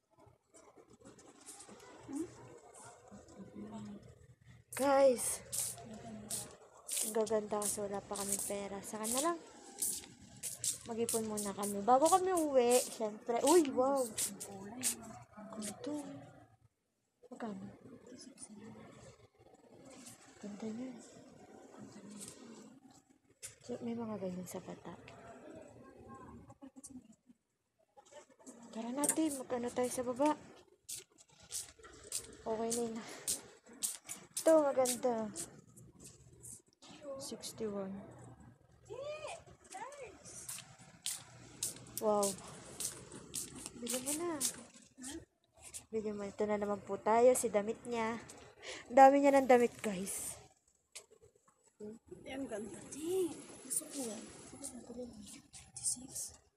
S1: Guys. Ang gaganda kasi wala pa kami pera. Saka na lang. Mag-ipon muna kami. Bago kami uwi, syempre. Uy, wow. Ano to? Magkano? Ganda niya. So, may mga ganyan sa bata. Tara natin, magkano tayo sa baba. Okay na yun. Ito, maganda. sixty-one. Wow. Bili mo na. Bili mo. Ito na naman po tayo. Si damit niya. Ang dami niya ng damit, guys.
S5: Ang ganda. Di. Gusto ko yan. fifty-six.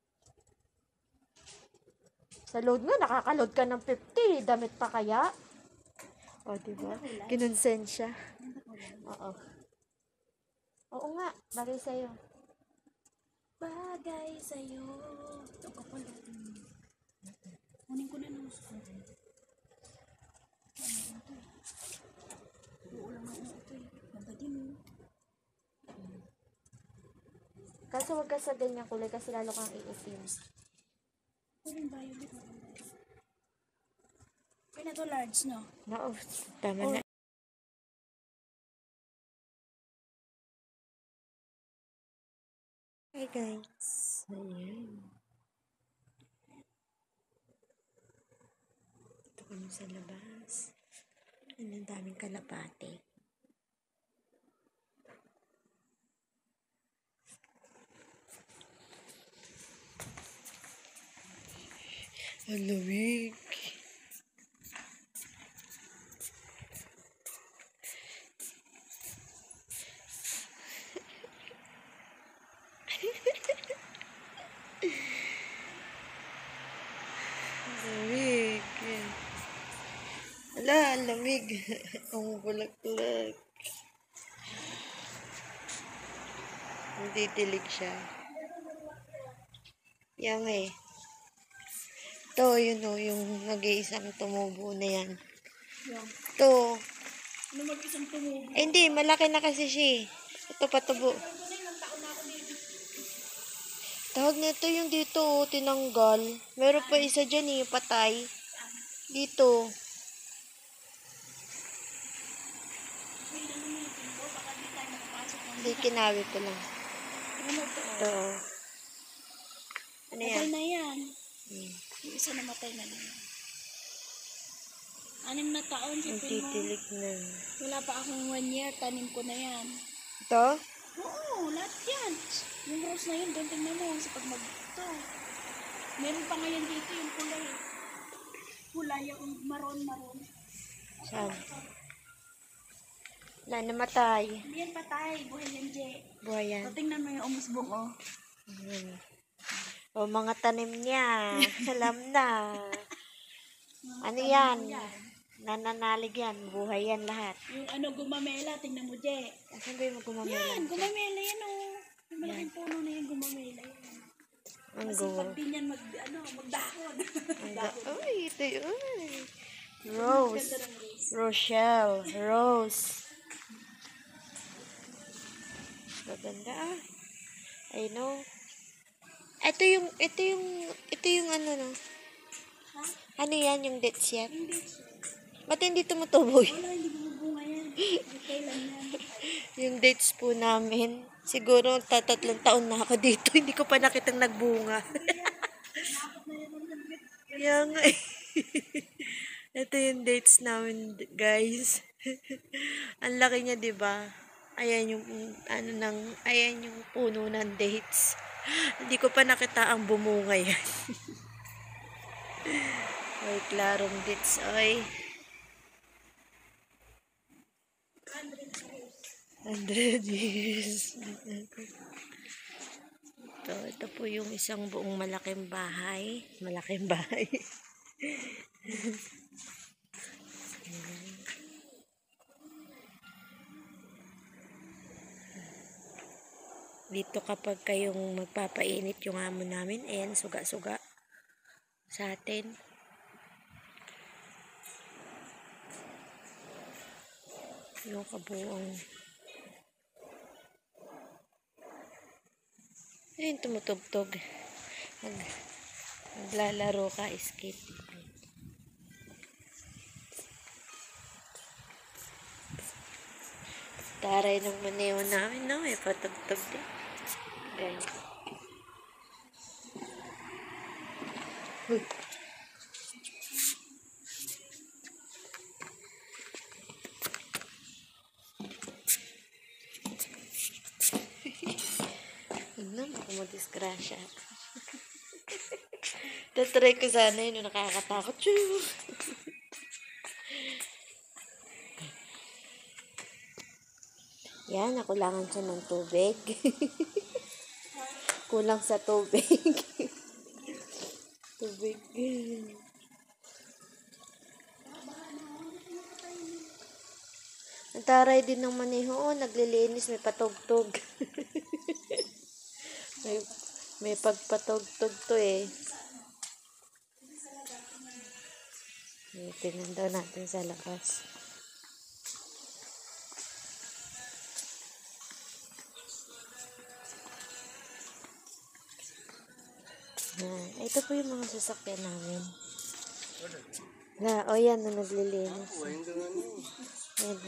S1: Sa load nga, nakaka-load ka ng fifty. Damit pa kaya? O, diba? Kinonsensya. Oo. Oo nga. Bagay sa'yo.
S5: Bagay sa'yo. Ito kapal. Kunin ko na ng gusto. Uulang na ito eh. Ganda din.
S1: Kaso wag ka sa ganyang kulay kasi lalo kang iitim.
S5: Ito rin violet. Kaya na to large, no?
S1: Nao, tama na. Hi guys. Ayan. Ito kami sa labas. Ang daming kalapate. Ang lamig. Lamig. Ala, ang lamig. Ang bulak-bulak. Nanditilig siya. Yang eh. Ito, yun o, yung nag-iisang tumubo na yan.
S5: Yan.
S1: Ito.
S5: Ano mag-isang tumubo?
S1: Eh, hindi, malaki na kasi siya eh. Ito, patubo. Tawag nito yung dito, oh, tinanggal. Meron pa isa dyan eh, patay. Dito. Hindi, kinawi ko lang.
S5: Ano to?
S1: Ito. oh. Ano yan?
S5: Tagal na yan.
S1: Hmm.
S5: Yung isa namatay na lang. Anim na taon,
S1: Ang
S5: sipin mo.
S1: titilig na.
S5: Wala pa akong one year, tanim ko na yan.
S1: Ito?
S5: Oo, lahat yan. Yung rose na yun, doon tingnan mo sa pag mag... Ito. Meron pa ngayon dito yung kulay. Kulay yung maroon-maroon.
S1: Saan? Wala, namatay.
S5: Hindi yan patay, buhay yan, Je.
S1: Buhay yan.
S5: So, tingnan mo yung umusbong, oh.
S1: Ayan. O, mga tanim niya. Alam na. Ano yan? Nananalig yan. Buhay yan lahat.
S5: Yung ano, gumamela, tingnan mo, Je.
S1: Asan ba yung gumamela?
S5: Yan, gumamela yan, oh. Yung malaking puno na yan, gumamela yan.
S1: Ang
S5: Kasi
S1: go.
S5: pag di yan mag, ano, magdahon.
S1: Ang ga- Uy, ito yun. Rose. Rochelle. Rose. Maganda ah. I know. Ito yung, ito yung, ito yung ano no. Ano yan, yung dates yan?
S5: Hindi siya.
S1: Ba't hindi tumutubo yun?
S5: Wala, hindi bumubunga yan.
S1: Yung dates po namin, siguro tatatlong taon na ako dito, hindi ko pa nakitang nagbunga. Yan nga eh. Ito yung dates namin, guys. Ang laki niya, 'di ba? Ayan yung ano nang, ayan yung puno ng dates. Hindi ko pa nakita ang bumunga yan. Ay, klarong dates, ay. Hundred years. Ito, ito po yung isang buong malaking bahay. Malaking bahay. Dito kapag kayong magpapainit yung amo namin, ayan, suga-suga sa atin. Yung kabuong. Ayun, tumutugtog. Nag, naglalaro ka, skate. Taray ng maneo namin, no? May patugtog din. Ayan. Uy. Ano, baka madisgrasya. Tatry ko sana yun, nakakatakot. Yan, nakulangan siya ng tubig. Kulang sa tubig. Tubig. Ang taray din ng maneho. Oh, naglilinis, may patugtog. may, may pagpatugtog to eh. Tingnan daw natin sa labas. Yan. Ito po yung mga sasakyan namin. Na, o oh, yan na naglilinis. Ayan.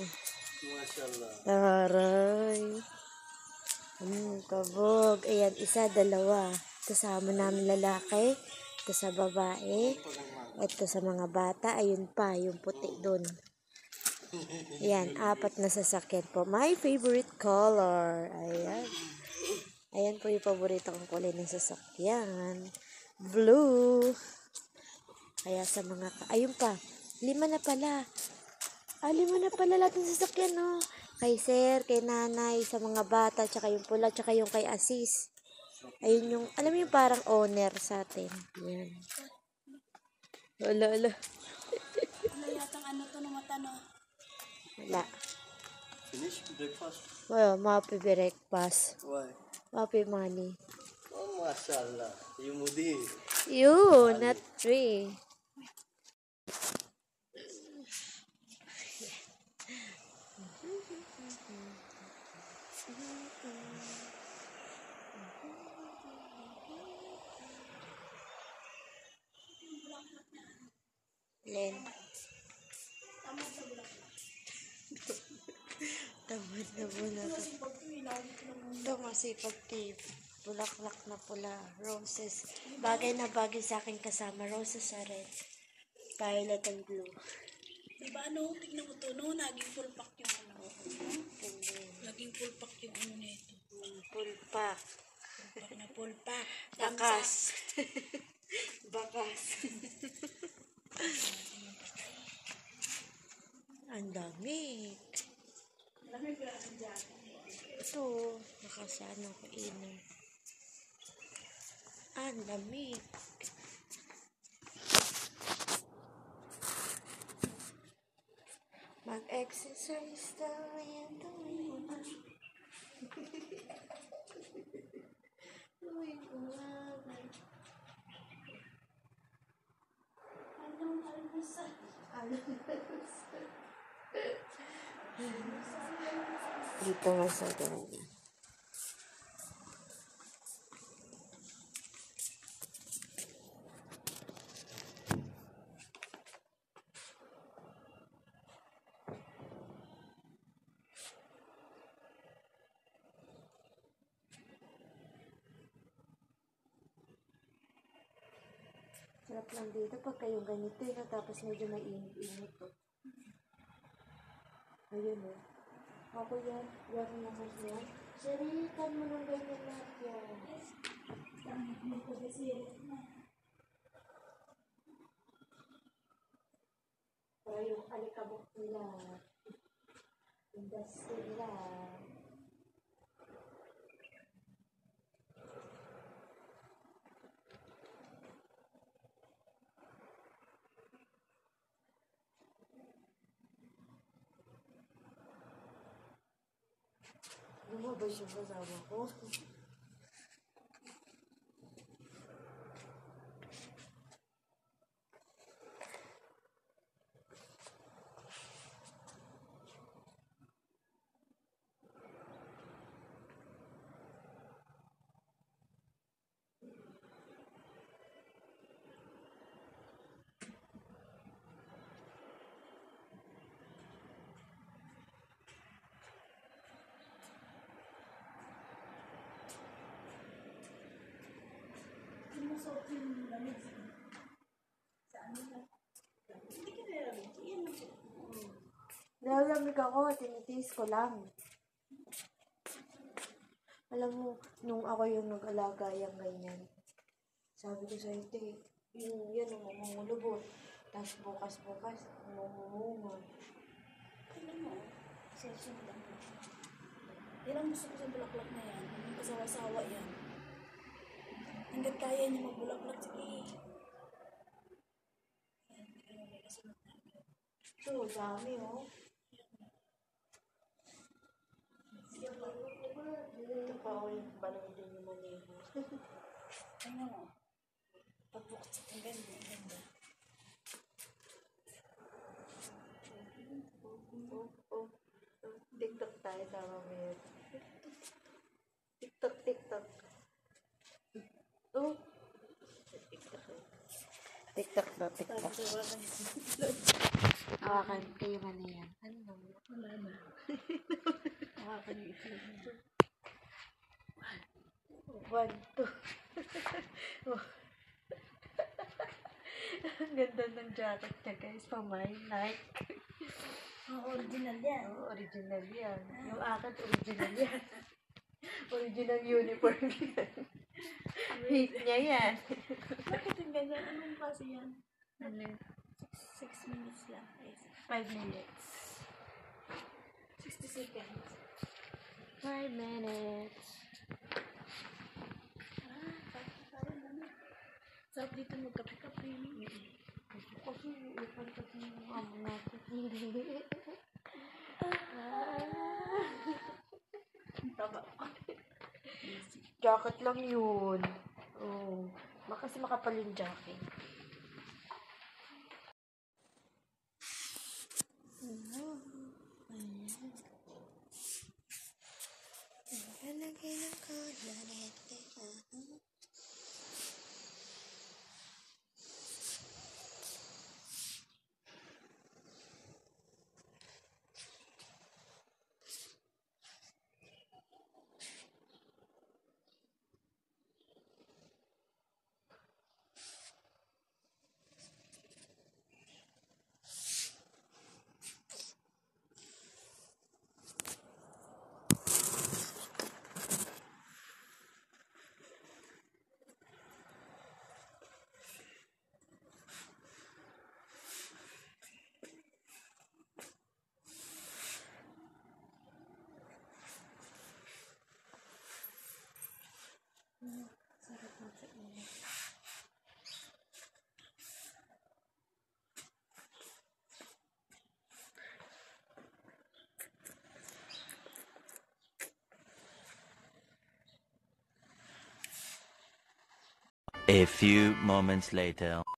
S1: Taray. Hmm, kabog. Ayan, isa, dalawa. Ito sa amo namin lalaki. Ito sa babae. Ito sa mga bata. Ayun pa, yung puti dun. Ayan, apat na sasakyan po. My favorite color. Ayan. Ayan po yung paborito kong kulay ng sasakyan. Blue. Kaya sa mga... Ayun pa. Lima na pala. Ah, lima na pala lahat ng sasakyan, no? Kay sir, kay nanay, sa mga bata, tsaka yung pula, tsaka yung kay Asis. Ayun yung... Alam mo yung parang owner sa atin. Yan. Wala, wala.
S5: Wala yatang ano to na mata, no?
S1: Wala.
S3: Finish breakfast?
S1: Well, mapi breakfast.
S3: Why?
S1: Mapi money.
S3: Oh, mashallah. You mudi.
S1: You, not three. Len. Tamad na bulat. Ito masipag tip. Bulaklak na pula. Roses. Bagay na bagay sa akin kasama. Roses are red. Violet and blue.
S5: Diba ano, tignan mo to, no? Naging full pack yung ano.
S1: Ganda.
S5: Naging full pack yung ano nito.
S1: Pulpa.
S5: Full pack na full pack.
S1: Bakas. Bakas. Ang dami. Ito, nakasana ko inom. Ang dami. Mag-exercise daw yan tuloy mo. Tuloy mo nga.
S5: Anong almusal?
S1: Almusal. Dito nga sa ganyan. Sarap lang dito pag kayong ganito eh, no? Tapos medyo may init-init to. Ayun eh. Ako yan. Yan naman yan. Saritan mo ng ganyan lahat yan. Para yung alikabok nila. Industry nila. Lumabas yung kasama ko.
S5: Sinusuot yung lamig sa ano na. Hindi ka nilalamig. Yan ang suot mo.
S1: Nalamig ako, tinitiis ko lang. Alam mo, nung ako yung nag-alaga yung ganyan, sabi ko sa ito eh, yung yan, yung mamumulubot. Tapos bukas-bukas, mamumunga.
S5: Alam mo, session lang po. Yan ang gusto ko sa bulaklak na yan. Yung kasawa-sawa yan. Hanggat kaya niya magbulaklak, sige. Yan, kaya may kasunod na.
S1: So, dami oh. Ito pa ako yung balong din yung maneho.
S5: Ano mo? Pagbukas sa ang ganda, ang ganda.
S1: Oh, oh, oh. TikTok tayo, tama mo yun. TikTok, TikTok. Oh. TikTok. TikTok na, TikTok.
S5: Tapos hawakan niya.
S1: Hawakan kayo man yan. Ano?
S5: Wala na. Hawakan niya ito.
S1: One, two. Oh. Ang ganda ng jacket niya, guys. Pamay, Nike.
S5: Ang original yan.
S1: Oh, original yan. Yung akin, original yan. Original uniform yan. Hate niya yan.
S5: Bakit yung ganyan? Anong klase yan?
S1: Ano?
S5: Six minutes lang. Guys.
S1: Five minutes.
S5: Sixty seconds.
S1: Five minutes.
S5: Ah, parang ano. Sarap dito magkape-kape.
S1: Kasi, ipan kasi yung ano natin.
S5: Taba.
S1: Jacket lang yun. Oh. Kasi makapal yung jacket. Nalagay ng kolorete. Sarap na sa inyo.
S7: A few moments later.